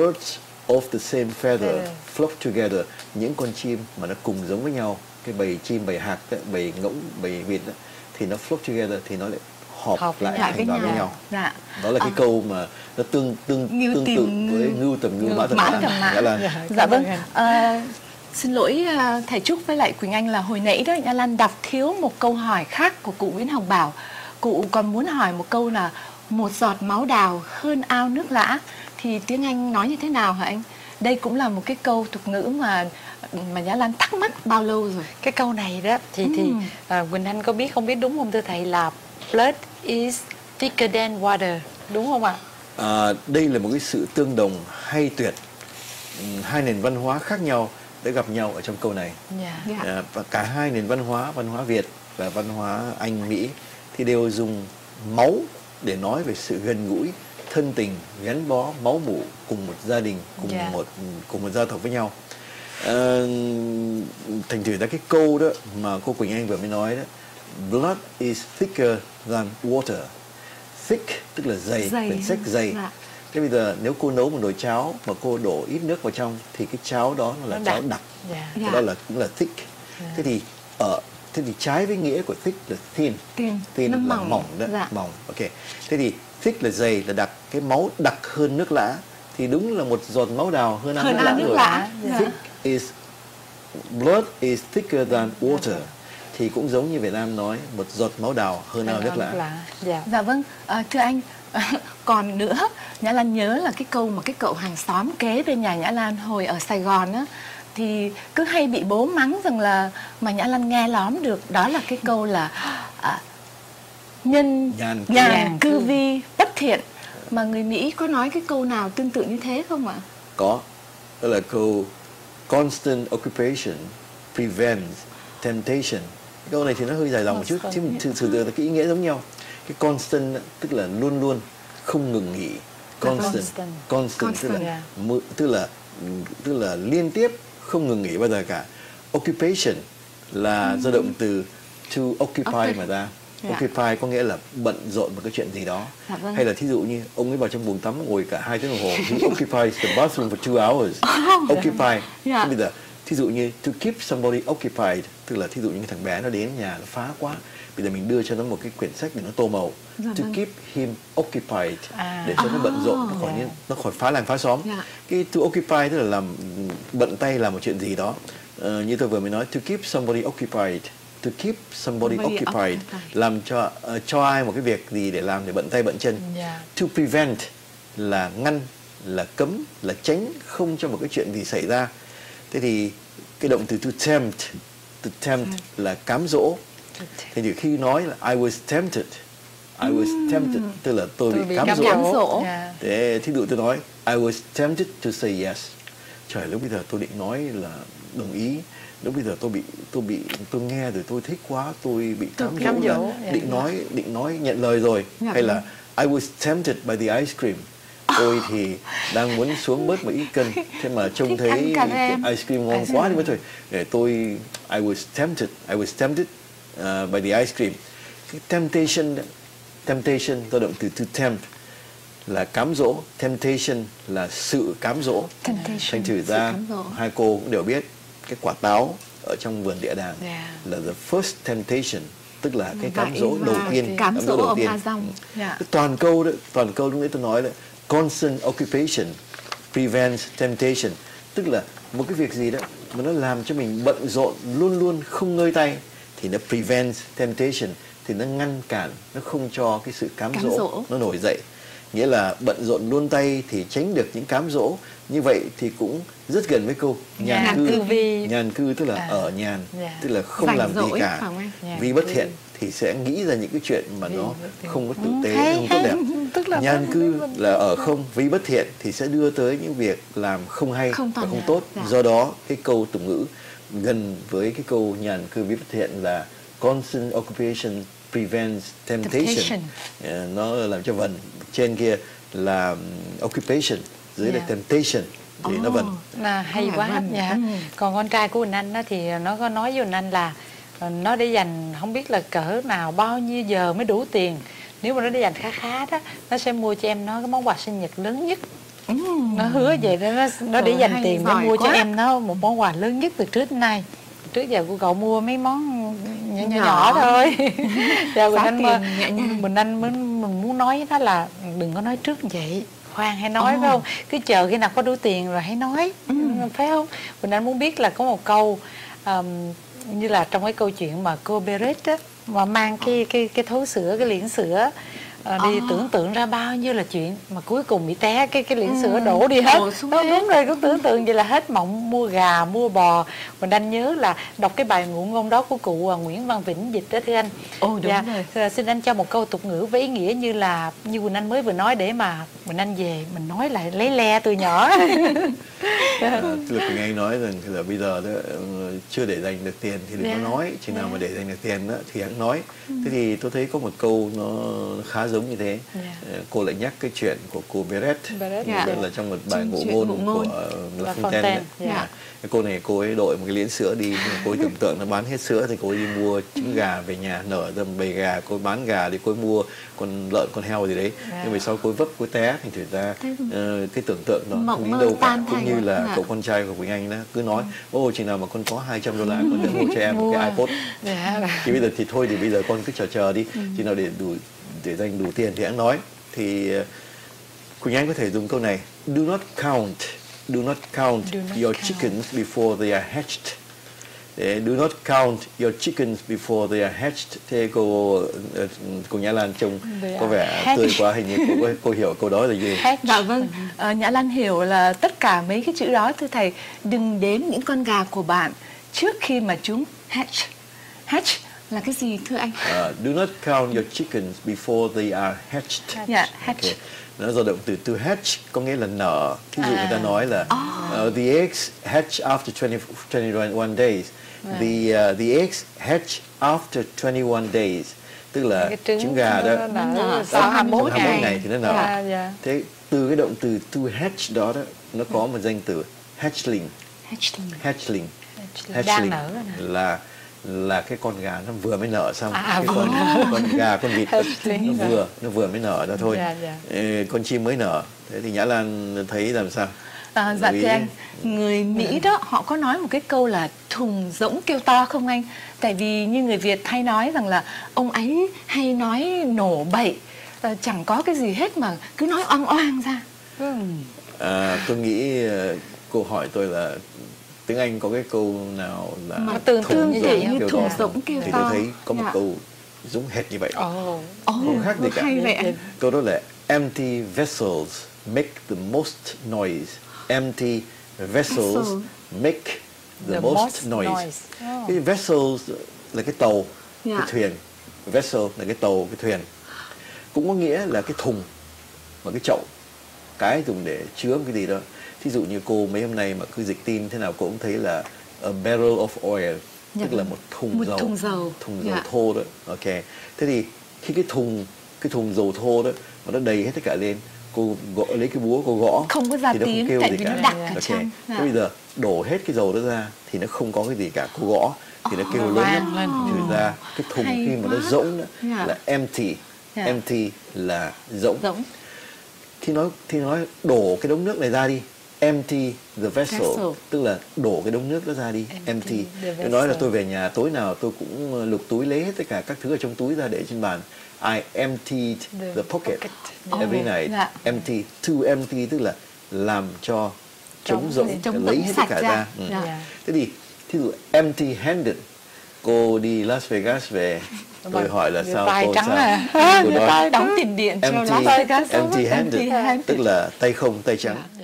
birds of the same feather flock together. Những con chim mà nó cùng giống với nhau, cái bầy chim, bầy hạc, bầy ngỗng, bầy vịt đó, thì nó flock together thì nó lại họp lại thành đoàn với nhau. Dạ. Đó là cái câu mà nó tương tự với ngưu tầm ngưu mã tầm mã. Dạ vâng. Xin lỗi thầy Trúc với lại Quỳnh Anh là hồi nãy đó Nhã Lan đọc thiếu một câu hỏi khác của cụ Nguyễn Hồng Bảo. Cụ còn muốn hỏi một câu là một giọt máu đào hơn ao nước lã, thì tiếng Anh nói như thế nào hả anh? Đây cũng là một cái câu tục ngữ mà Nhã Lan thắc mắc bao lâu rồi. Cái câu này đó thì Quỳnh Anh có biết không biết đúng không thưa thầy, là blood is thicker than water, đúng không ạ? Đây là một cái sự tương đồng hay tuyệt. Hai nền văn hóa khác nhau đã gặp nhau ở trong câu này. Và cả hai nền văn hóa Việt và văn hóa Anh, Mỹ thì đều dùng máu để nói về sự gần gũi, thân tình, gắn bó, máu mủ cùng một gia đình, cùng một gia tộc với nhau. Thành thử ra cái câu đó mà cô Quỳnh Anh vừa mới nói đó, blood is thicker than water. Thick tức là dày, quyển sách dày. Thế bây giờ nếu cô nấu một nồi cháo mà cô đổ ít nước vào trong thì cái cháo đó là cháo đặc. Cái đó là cũng là thick. Thế thì trái với nghĩa của thick là thin. Thin là mỏng đó, mỏng. Ok. Thế thì thick là dày, là đặc. Cái máu đặc hơn nước lã thì đúng là một giọt máu đào hơn ao nước lã rồi. Blood is thicker than water. Thì cũng giống như Việt Nam nói một giọt máu đào hơn ao nước lã. Dạ vâng. Thưa anh, còn nữa, Nhã Lan nhớ là cái câu mà cái cậu hàng xóm kế bên nhà Nhã Lan hồi ở Sài Gòn á, thì cứ hay bị bố mắng rằng là mà Nhã Lan nghe lóm được, đó là cái câu là nhân nhàn cư vi bất thiện. Mà người Mỹ có nói cái câu nào tương tự như thế không ạ? Có. Đó là câu constant occupation prevents temptation. Câu này thì nó hơi dài dòng một chút, chứ thực sự là cái ý nghĩa giống nhau. Cái constant tức là luôn luôn, không ngừng nghỉ. Constant tức là liên tiếp, không ngừng nghỉ bao giờ cả. Occupation là do động từ to occupy mà ra. Occupy có nghĩa là bận rộn một cái chuyện gì đó. Hay là thí dụ như ông ấy vào trong buồng tắm ngồi cả 2 tiếng đồng hồ. He occupies the bathroom for 2 hours. Occupy. Bây giờ thí dụ như to keep somebody occupied, tức là thí dụ như cái thằng bé nó đến nhà nó phá quá, bây giờ mình đưa cho nó một cái quyển sách để nó tô màu. To keep him occupied, để cho nó bận rộn, nó khỏi phá làng phá xóm. Cái to occupy tức là làm bận tay làm một chuyện gì đó. Như tôi vừa mới nói, to keep somebody occupied. To keep somebody occupied, làm cho ai một cái việc gì để làm, để bận tay bận chân. To prevent là ngăn, là cấm, là tránh, không cho một cái chuyện gì xảy ra. Thế thì cái động từ to tempt là cám dỗ. Thế thì khi nói là I was tempted, tức là tôi bị cám dỗ. Thế thí dụ tôi nói I was tempted to say yes. Trời, lúc bây giờ tôi định nói là đồng ý. Lúc bây giờ tôi nghe rồi tôi thích quá, tôi bị cám dỗ, định nói nhận lời rồi. Hay là I was tempted by the ice cream. Tôi thì đang muốn xuống bớt một ít cân, thế mà trông thấy cái ice cream ngon quá đi mất rồi. Để tôi I was tempted by the ice cream. Cái temptation do động từ to tempt là cám dỗ, temptation là sự cám dỗ. Thành thử ra hai cô cũng đều biết cái quả táo ở trong vườn địa đàng là the first temptation, tức là cái cám dỗ đầu tiên, cám dỗ đầu tiên. Toàn câu lúc nãy tôi nói là constant occupation prevents temptation, tức là một cái việc gì đó mà nó làm cho mình bận rộn luôn luôn không ngơi tay thì nó prevents temptation, thì nó ngăn cản, nó không cho cái sự cám dỗ nó nổi dậy. Nghĩa là bận rộn luôn tay thì tránh được những cám dỗ. Như vậy thì cũng rất gần với câu nhàn cư tức là ở nhàn, tức là không làm gì cả. Vì bất thiện thì sẽ nghĩ ra những cái chuyện mà nó không có tử tế, không tốt đẹp. Nhàn cư là ở không, vì bất thiện thì sẽ đưa tới những việc làm không hay và không tốt. Do đó cái câu tục ngữ gần với cái câu nhàn cư vì bất thiện là constant occupation prevents temptation. Nó làm cho vần trên kia là occupation, dưới là temptation thì nó vần. Hay quá. Còn con trai của Quỳnh Anh đó thì nó có nói với Quỳnh Anh là nó để dành không biết là cỡ nào bao nhiêu giờ mới đủ tiền. Nếu mà nó để dành khá đó, nó sẽ mua cho em nó cái món quà sinh nhật lớn nhất Nó hứa vậy đó, nó để dành tiền để mua quá. cho em nó một món quà lớn nhất từ trước đến nay. Trước giờ của cậu mua mấy món nhỏ thôi. Giờ Quỳnh Anh mình muốn nói với nó là đừng có nói trước vậy, khoan hãy nói, phải không? Cứ chờ khi nào có đủ tiền rồi hãy nói, phải không? Quỳnh Anh muốn biết là có một câu như là trong cái câu chuyện mà cô Beret á, mà mang cái thố sữa, cái liễn sữa đi, tưởng tượng ra bao nhiêu là chuyện mà cuối cùng bị té cái liễn sữa đổ đi hết. Đúng rồi, cứ tưởng tượng vậy là hết mộng mua gà mua bò. Mình đang nhớ là đọc cái bài ngụ ngôn đó của cụ Nguyễn Văn Vĩnh dịch đó thưa anh. Đúng rồi. Xin anh cho một câu tục ngữ với ý nghĩa như Quỳnh Anh mới vừa nói, để mà Quỳnh Anh về mình nói lại lấy le từ nhỏ. Tức là Quỳnh Anh nói rằng là bây giờ đó, chưa để dành được tiền thì đừng có nói, chừng nào mà để dành được tiền đó thì hãng nói. Thế thì tôi thấy có một câu nó khá giống như thế. Cô lại nhắc cái chuyện của cô Beret, là trong một bài ngụ ngôn của La Fontaine. Cái cô này, cô ấy đội một cái liễn sữa đi, cô ấy tưởng tượng nó bán hết sữa thì cô ấy đi mua trứng gà về nhà, nở ra một bầy gà, cô ấy bán gà thì cô ấy mua con lợn con heo gì đấy. Nhưng mà sau cô ấy vấp, cô ấy té thì thực ra cái tưởng tượng đó không đi đâu cả. Cũng như là cậu con trai của Quỳnh Anh đó cứ nói chừng nào mà con có $200 con sẽ mua cho em một cái iPod. Thì bây giờ thì thôi, thì bây giờ con cứ chờ đi, chừng nào để dành đủ tiền thì hãng nói. Thì Quỳnh Anh có thể dùng câu này: do not count your chickens before they are hatched. Do not count your chickens before they are hatched. Thế cô Nhã Lan trông có vẻ tươi quá, hình như cô hiểu câu đó là gì? Dạ vâng, Nhã Lan hiểu là tất cả mấy cái chữ đó thưa thầy. Đừng đếm những con gà của bạn trước khi mà chúng hatch. Hatch là cái gì thưa anh? Do not count your chickens before they are hatched. Hatch. Okay. Nó do động từ to hatch, có nghĩa là nở. Thí dụ người ta nói là the eggs hatch after 21 days. The eggs hatch after 21 days. Tức là trứng gà đó sau 21 ngày thì nó nở. Thế từ cái động từ to hatch đó nó có một danh từ hatchling. Đang nở là cái con gà nó vừa mới nở xong, cái con gà con vịt nó vừa mới nở ra thôi. Con chim mới nở. Thế thì Nhã Lan thấy làm sao? Dạ thưa anh, người Mỹ đó họ có nói một cái câu là thùng rỗng kêu to không anh? Tại vì như người Việt hay nói rằng là ông ấy hay nói nổ bậy, chẳng có cái gì hết mà cứ nói oang oang ra. Tôi nghĩ cô hỏi tôi là tiếng Anh có cái câu nào là tương như vậy, như thùng rỗng kêu to. Thì tôi thấy có một câu giống hệt như vậy. Không khác gì cả. Câu đó là empty vessels make the most noise. Empty vessels make the most noise. Cái vessels là cái tàu, cái thuyền. Vessel là cái tàu, cái thuyền. Cũng có nghĩa là cái thùng và cái chậu, cái dùng để chứa cái gì đó. Thí dụ như cô mấy hôm nay mà cứ dịch tin thế nào cô cũng thấy là a barrel of oil, tức là một thùng dầu thô đó. Ok. Thế thì khi cái thùng dầu thô đó mà nó đầy hết tất cả lên, cô lấy cái búa cô gõ không có ra thì nó tiếng, không kêu tại gì vì cả. nó đặc ở trong. Thế bây giờ đổ hết cái dầu đó ra thì nó không có cái gì cả, cô gõ thì nó kêu lớn lắm. Thì ra cái thùng khi mà nó rỗng đó là empty. Empty là rỗng. Thì nói đổ cái đống nước này ra đi. Empty the vessel, tức là đổ cái đống nước đó ra đi. Empty. Tôi nói là tôi về nhà tối nào tôi cũng lục túi lấy hết tất cả các thứ ở trong túi ra để trên bàn. I emptied the pocket every night. Empty, to empty tức là làm cho trống rỗng, lấy hết tất cả ra. Thế thì thí dụ empty handed, cô đi Las Vegas về, tôi hỏi là sao cô sao? Cô nói đóng tiền điện cho Las Vegas. Empty handed tức là tay không, tay trắng.